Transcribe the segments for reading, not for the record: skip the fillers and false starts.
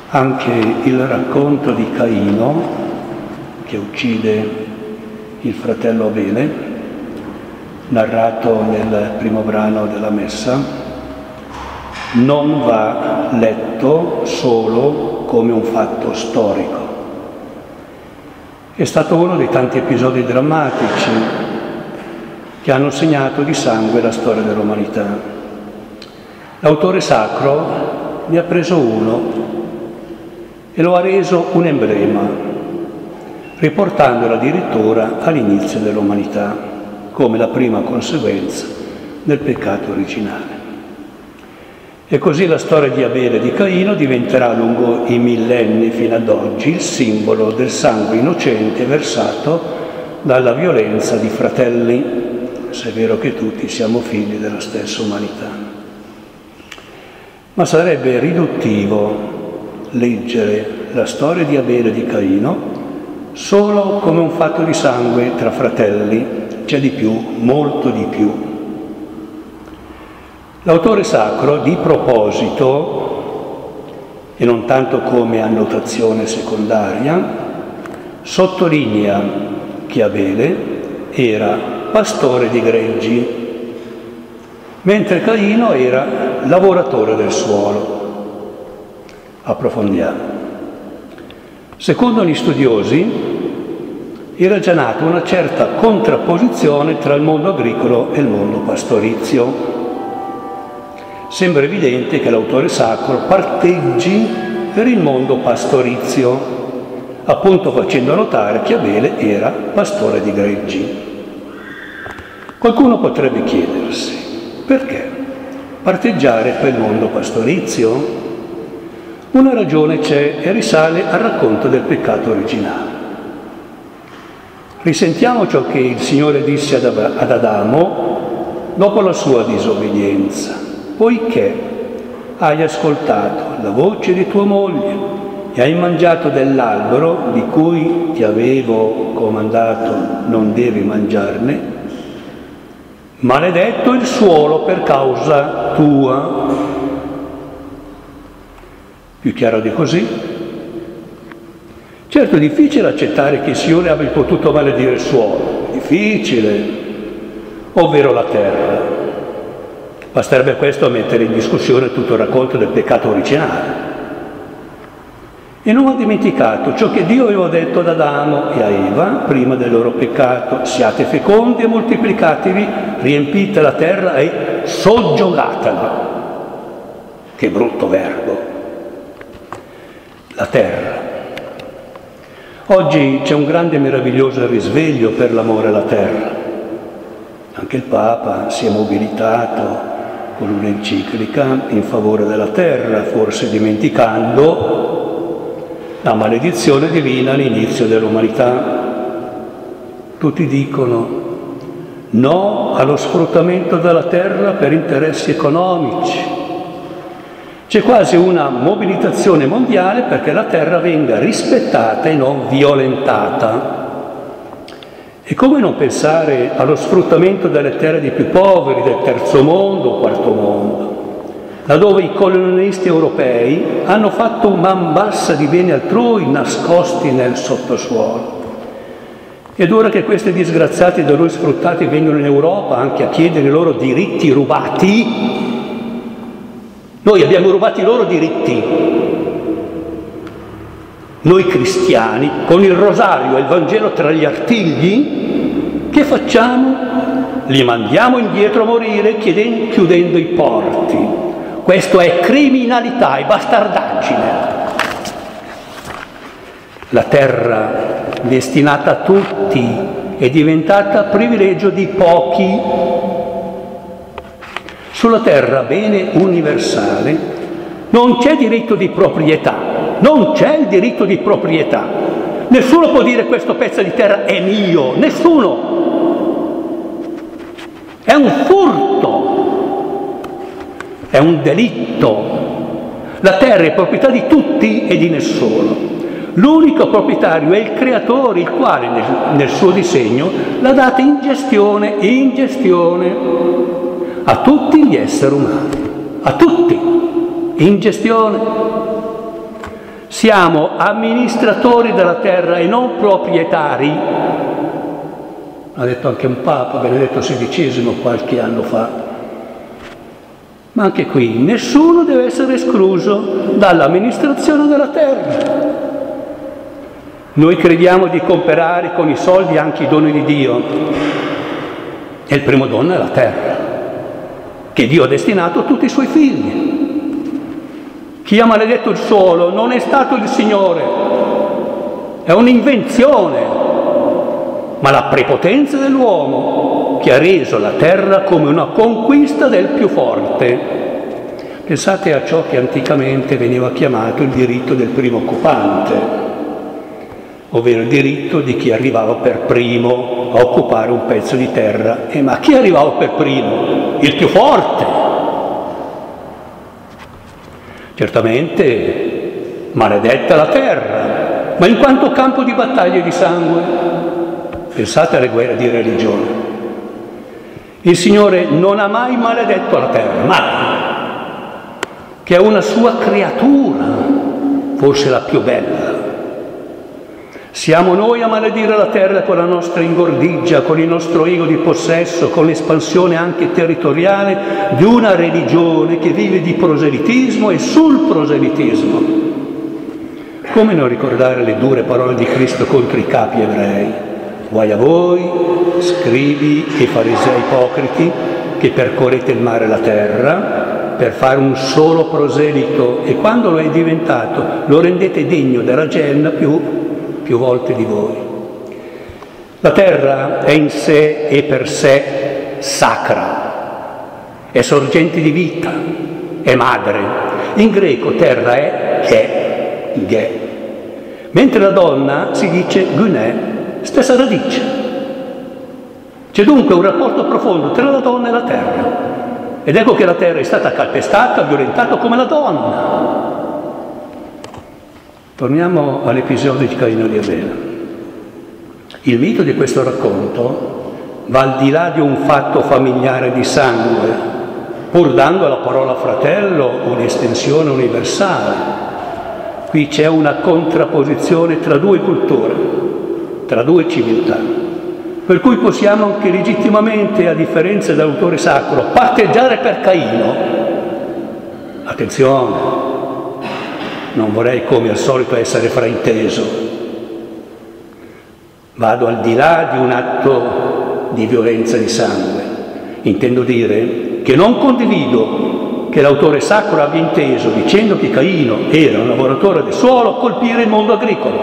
Anche il racconto di Caino, che uccide il fratello Abele, narrato nel primo brano della Messa, non va letto solo come un fatto storico. È stato uno dei tanti episodi drammatici che hanno segnato di sangue la storia dell'umanità. L'autore sacro ne ha preso uno e lo ha reso un emblema, riportandolo addirittura all'inizio dell'umanità, come la prima conseguenza del peccato originale. E così la storia di Abele e di Caino diventerà lungo i millenni fino ad oggi il simbolo del sangue innocente versato dalla violenza di fratelli, se è vero che tutti siamo figli della stessa umanità. Ma sarebbe riduttivo leggere la storia di Abele e di Caino solo come un fatto di sangue tra fratelli. C'è di più, molto di più. L'autore sacro, di proposito, e non tanto come annotazione secondaria, sottolinea che Abele era pastore di greggi, mentre Caino era lavoratore del suolo. Approfondiamo. Secondo gli studiosi era già nata una certa contrapposizione tra il mondo agricolo e il mondo pastorizio. Sembra evidente che l'autore sacro parteggi per il mondo pastorizio, appunto facendo notare che Abele era pastore di greggi. Qualcuno potrebbe chiedersi, perché parteggiare per il mondo pastorizio? Una ragione c'è e risale al racconto del peccato originale. Risentiamo ciò che il Signore disse ad Adamo dopo la sua disobbedienza: poiché hai ascoltato la voce di tua moglie e hai mangiato dell'albero di cui ti avevo comandato non devi mangiarne, maledetto il suolo per causa tua. Più chiaro di così? Certo è difficile accettare che il Signore abbia potuto maledire il suolo, difficile, ovvero la terra. Basterebbe questo a mettere in discussione tutto il racconto del peccato originale. E non ha dimenticato ciò che Dio aveva detto ad Adamo e a Eva prima del loro peccato: siate fecondi e moltiplicatevi, riempite la terra e soggiogatela. Che brutto verbo. La terra. Oggi c'è un grande e meraviglioso risveglio per l'amore alla terra. Anche il Papa si è mobilitato con un'enciclica in favore della terra, forse dimenticando la maledizione divina all'inizio dell'umanità. Tutti dicono no allo sfruttamento della terra per interessi economici. C'è quasi una mobilitazione mondiale perché la terra venga rispettata e non violentata. E come non pensare allo sfruttamento delle terre dei più poveri, del terzo mondo o quarto mondo, laddove i colonialisti europei hanno fatto man bassa di beni altrui nascosti nel sottosuolo. Ed ora che questi disgraziati da noi sfruttati vengono in Europa anche a chiedere i loro diritti rubati, noi abbiamo rubato i loro diritti. Noi cristiani, con il rosario e il Vangelo tra gli artigli, che facciamo? Li mandiamo indietro a morire chiudendo i porti. Questo è criminalità e bastardaggine. La terra destinata a tutti è diventata privilegio di pochi. Sulla terra, bene universale, non c'è diritto di proprietà, non c'è il diritto di proprietà. Nessuno può dire questo pezzo di terra è mio, nessuno. È un furto, è un delitto. La terra è proprietà di tutti e di nessuno. L'unico proprietario è il creatore, il quale nel suo disegno l'ha data in gestione a tutti gli esseri umani, a tutti, in gestione. Siamo amministratori della terra e non proprietari. Ha detto anche un Papa, Benedetto XVI, qualche anno fa. Ma anche qui nessuno deve essere escluso dall'amministrazione della terra. Noi crediamo di comprare con i soldi anche i doni di Dio. E il primo dono è la terra, che Dio ha destinato a tutti i suoi figli. Chi ha maledetto il suolo non è stato il Signore, è un'invenzione, ma la prepotenza dell'uomo che ha reso la terra come una conquista del più forte. Pensate a ciò che anticamente veniva chiamato il diritto del primo occupante, ovvero il diritto di chi arrivava per primo a occupare un pezzo di terra. Ma chi arrivava per primo? Il più forte. Certamente maledetta la terra, ma in quanto campo di battaglia e di sangue. Pensate alle guerre di religione. Il Signore non ha mai maledetto la terra, mai, che è una sua creatura, forse la più bella. Siamo noi a maledire la terra con la nostra ingordigia, con il nostro ego di possesso, con l'espansione anche territoriale di una religione che vive di proselitismo e sul proselitismo. Come non ricordare le dure parole di Cristo contro i capi ebrei? Guai a voi, scribi e farisei ipocriti, che percorrete il mare e la terra per fare un solo proselito, e quando lo è diventato lo rendete degno della genna più volte di voi. La terra è in sé e per sé sacra, è sorgente di vita, è madre. In greco terra è ge, mentre la donna si dice gunè, stessa radice. C'è dunque un rapporto profondo tra la donna e la terra, ed ecco che la terra è stata calpestata, violentata come la donna. Torniamo all'episodio di Caino e di Abele. Il mito di questo racconto va al di là di un fatto familiare di sangue, pur dando alla parola fratello un'estensione universale. Qui c'è una contrapposizione tra due culture, tra due civiltà, per cui possiamo anche legittimamente, a differenza dell'autore sacro, patteggiare per Caino. Attenzione! Non vorrei, come al solito, essere frainteso. Vado al di là di un atto di violenza di sangue. Intendo dire che non condivido che l'autore sacro abbia inteso, dicendo che Caino era un lavoratore del suolo, colpire il mondo agricolo.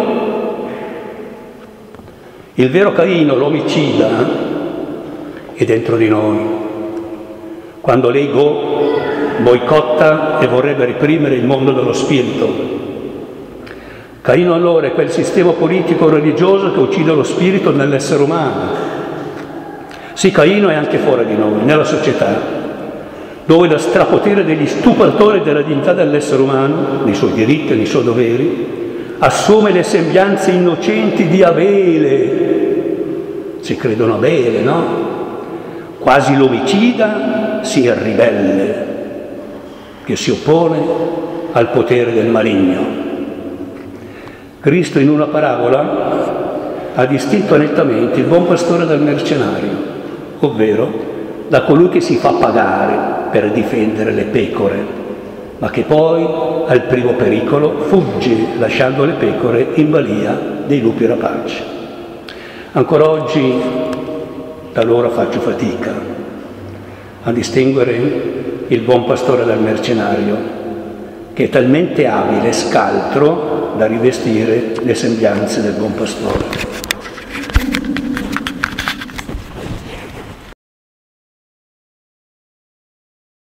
Il vero Caino, l'omicida, è dentro di noi. Quando l'ego boicotta e vorrebbe reprimere il mondo dello spirito. Caino allora è quel sistema politico-religioso che uccide lo spirito nell'essere umano. Sì, Caino è anche fuori di noi, nella società, dove lo strapotere degli stupratori della dignità dell'essere umano, dei suoi diritti e dei suoi doveri, assume le sembianze innocenti di Abele. Si credono Abele, no? Quasi l'omicida si è ribelle, che si oppone al potere del maligno. Cristo in una parabola ha distinto nettamente il buon pastore dal mercenario, ovvero da colui che si fa pagare per difendere le pecore, ma che poi al primo pericolo fugge lasciando le pecore in balia dei lupi rapaci. Ancora oggi talora faccio fatica a distinguere il buon pastore dal mercenario, che è talmente abile e scaltro da rivestire le sembianze del buon pastore.